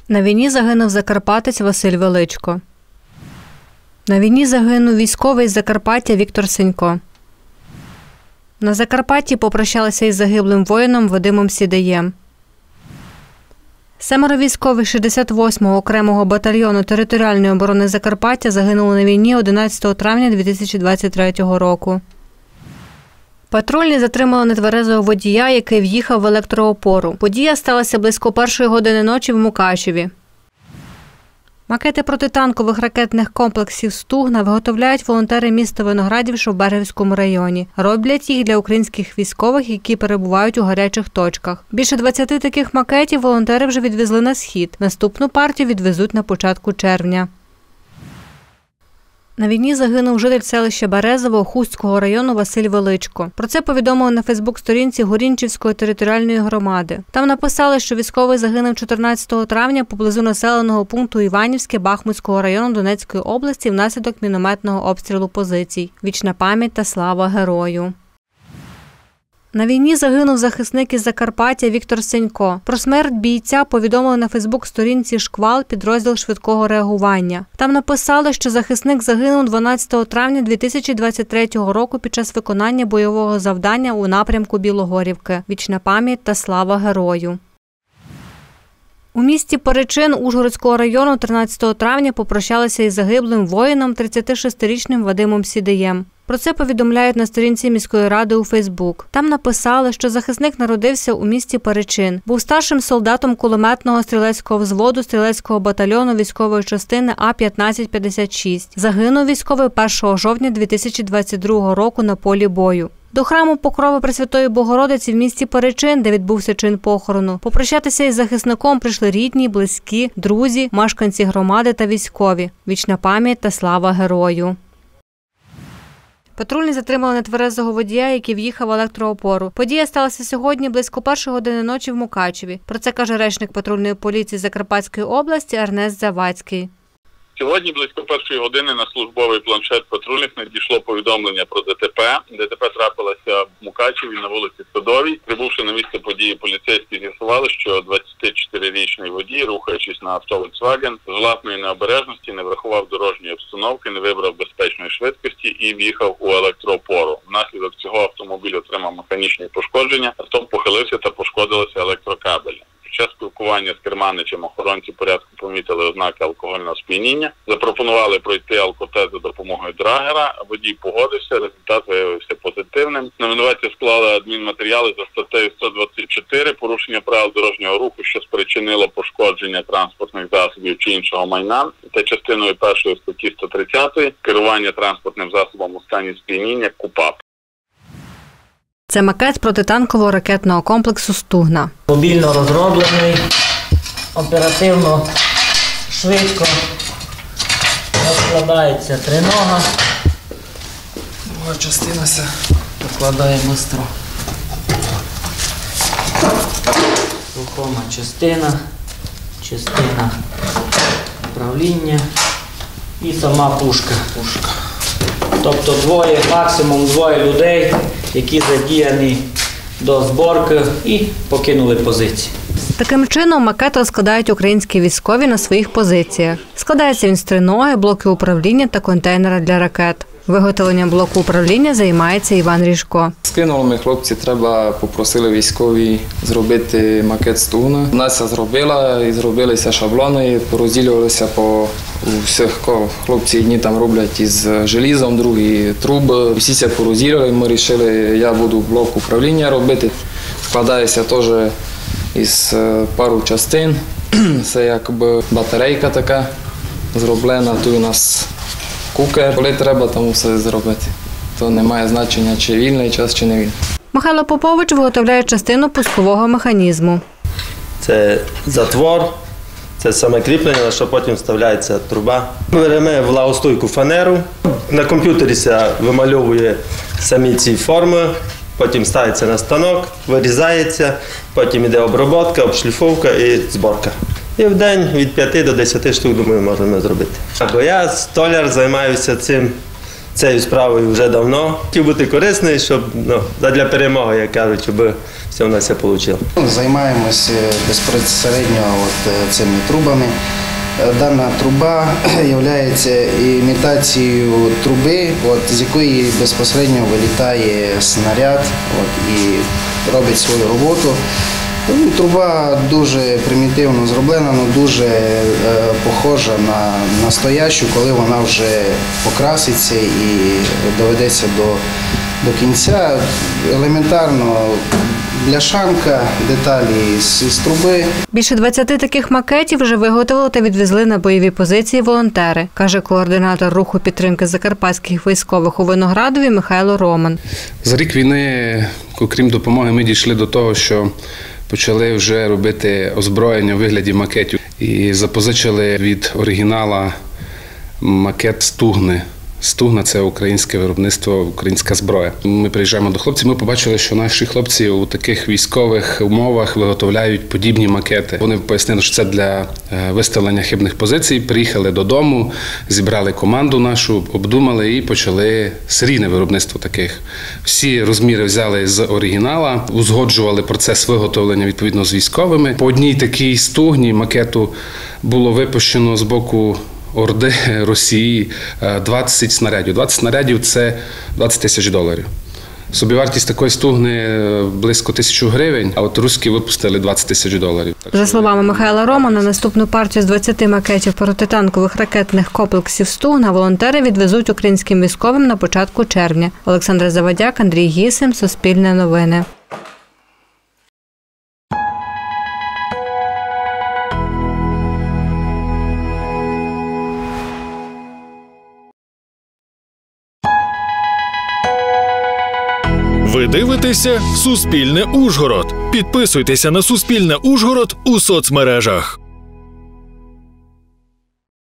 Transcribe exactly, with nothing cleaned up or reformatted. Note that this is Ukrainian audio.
На війні загинув закарпатець Василь Величко. На війні загинув військовий з Закарпаття Віктор Сенько. На Закарпатті попрощалися із загиблим воїном Вадимом Сідеєм. Семеро військових шістдесят восьмого окремого батальйону територіальної оборони Закарпаття загинули на війні одинадцятого травня дві тисячі двадцять третього року. Патрульні затримали нетверезого водія, який в'їхав в електроопору. Подія сталася близько першої години ночі в Мукачеві. Макети протитанкових ракетних комплексів «Стугна» виготовляють волонтери міста Виноградів в Берегівському районі. Роблять їх для українських військових, які перебувають у гарячих точках. Більше двадцяти таких макетів волонтери вже відвезли на схід. Наступну партію відвезуть на початку червня. На війні загинув житель селища Березово Хустського району Василь Величко. Про це повідомили на фейсбук-сторінці Горінчівської територіальної громади. Там написали, що військовий загинув чотирнадцятого травня поблизу населеного пункту Іванівське Бахмутського району Донецької області внаслідок мінометного обстрілу позицій. Вічна пам'ять та слава герою. На війні загинув захисник із Закарпаття Віктор Сенько. Про смерть бійця повідомили на фейсбук-сторінці «Шквал» підрозділ швидкого реагування. Там написали, що захисник загинув дванадцятого травня дві тисячі двадцять третього року під час виконання бойового завдання у напрямку Білогорівки. Вічна пам'ять та слава герою. У місті Перечин Ужгородського району тринадцятого травня попрощалися із загиблим воїном тридцятишестирічним Вадимом Сідеєм. Про це повідомляють на сторінці міської ради у Фейсбук. Там написали, що захисник народився у місті Перечин. Був старшим солдатом кулеметного стрілецького взводу стрілецького батальйону військової частини А п'ятнадцять п'ятдесят шість. Загинув військовий першого жовтня дві тисячі двадцять другого року на полі бою. До храму Покрови Пресвятої Богородиці в місті Перечин, де відбувся чин похорону, попрощатися із захисником прийшли рідні, близькі, друзі, мешканці громади та військові. Вічна пам'ять та слава герою. Патрульні затримали нетверезого водія, який в'їхав в електроопору. Подія сталася сьогодні близько першої години ночі в Мукачеві. Про це каже речник патрульної поліції Закарпатської області Ернест Завадський. Сьогодні близько першої години на службовий планшет патрульних надійшло повідомлення про ДТП. ДТП трапилося в Мукачеві на вулиці Садовій. Прибувши на місце події, поліцейські з'ясували, що двадцятичотирирічний водій, рухаючись на авто Volkswagen, з власної необережності не врахував дорожньої обстановки, не вибрав безпечної швидкості і в'їхав у електроопору. Внаслідок цього автомобіль отримав механічні пошкодження, авто похилився та пошкодилися електрокабелі. Під час спілкування з керманичем охоронці порядку помітили ознаки алкогольного сп'яніння, запропонували пройти алкотест за допомогою драгера, водій погодився, результат виявився позитивним. На винуватця склали адмінматеріали за статтею сто двадцять чотири «Порушення правил дорожнього руху, що спричинило пошкодження транспортних засобів чи іншого майна» та частиною першої статті сто тридцять «Керування транспортним засобом у стані сп'яніння» КУПАП. Це макет протитанкового ракетного комплексу «Стугна». Мобільно розроблений, оперативно, швидко, розкладається тринога. Друга частина все розкладає швидко. Рухома частина, частина управління і сама пушка. пушка. Тобто двоє, максимум двоє людей, які задіяні до зборки і покинули позиції. Таким чином макет розкладають українські військові на своїх позиціях. Складається він з триноги, блоки управління та контейнера для ракет. Виготовленням блоку управління займається Іван Ріжко. Скинули ми хлопці, треба, попросили військові зробити макет «Стугна». Настя зробила і зробилися шаблони, порозділювалися по всіх хлопці одні там роблять із желізом, другі труби. Всі це порозділили, ми вирішили, я буду блок управління робити. Складається теж із пару частин. Це якби батарейка така зроблена, тут у нас кукер. Коли треба, там все зробити. То немає значення, чи вільний час, чи не вільний. Михайло Попович виготовляє частину пускового механізму. Це затвор, це саме кріплення, на що потім вставляється труба. Ми беремо влагостойку фанеру, на комп'ютері вимальовує самі ці форми, потім ставиться на станок, вирізається, потім йде обробка, обшліфовка і зборка. І в день від п'яти до десяти штук, думаю, можемо зробити. Бо я столяр, займаюся цим цією справою вже давно. Хотів бути корисний, щоб ну, для перемоги, як кажуть, щоб все у нас все вийшло. Займаємося безпосередньо от цими трубами. Дана труба є імітацією труби, от, з якої безпосередньо вилітає снаряд от, і робить свою роботу. Труба дуже примітивно зроблена, але дуже е, похожа на настоящу, коли вона вже покраситься і доведеться до, до кінця. Елементарно бляшанка, деталі з, з труби. Більше двадцяти таких макетів вже виготовили та відвезли на бойові позиції волонтери, каже координатор руху підтримки закарпатських військових у Виноградові Михайло Роман. За рік війни, окрім допомоги, ми дійшли до того, що почали вже робити озброєння у вигляді макетів і запозичили від оригінала макет «Стугни». «Стугна» – це українське виробництво, українська зброя. Ми приїжджаємо до хлопців, ми побачили, що наші хлопці у таких військових умовах виготовляють подібні макети. Вони пояснили, що це для виставлення хибних позицій. Приїхали додому, зібрали команду нашу, обдумали і почали серійне виробництво таких. Всі розміри взяли з оригінала, узгоджували процес виготовлення відповідно з військовими. По одній такій «Стугні» макету було випущено з боку Орди Росії двадцять снарядів. двадцять снарядів – це двадцять тисяч доларів. Собівартість такої «Стугни» близько тисячу гривень, а от руські випустили двадцять тисяч доларів. За словами Михайла Романа, наступну партію з двадцяти макетів протитанкових ракетних комплексів «Стугна» волонтери відвезуть українським військовим на початку червня. Олександр Завадяк, Андрій Гісим, Суспільне новини. Ви дивитеся «Суспільне Ужгород». Підписуйтеся на «Суспільне Ужгород» у соцмережах.